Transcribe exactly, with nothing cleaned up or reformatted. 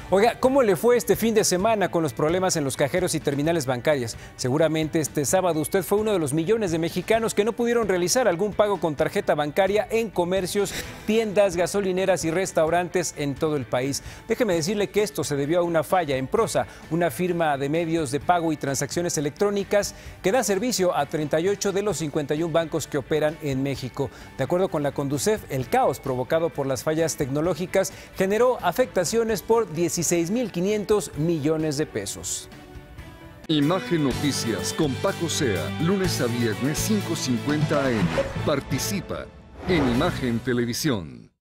Oiga, ¿cómo le fue este fin de semana con los problemas en los cajeros y terminales bancarias? Seguramente este sábado usted fue uno de los millones de mexicanos que no pudieron realizar algún pago con tarjeta bancaria en comercios, tiendas, gasolineras y restaurantes en todo el país. Déjeme decirle que esto se debió a una falla en Prosa, una firma de medios de pago y transacciones electrónicas que da servicio a treinta y ocho de los cincuenta y un bancos que operan en México. De acuerdo con la Conducef, el caos provocado por las fallas tecnológicas generó afectaciones por dieciséis mil quinientos millones de pesos. Imagen Noticias con Paco Sea, lunes a viernes cinco cincuenta a eme. Participa en Imagen Televisión.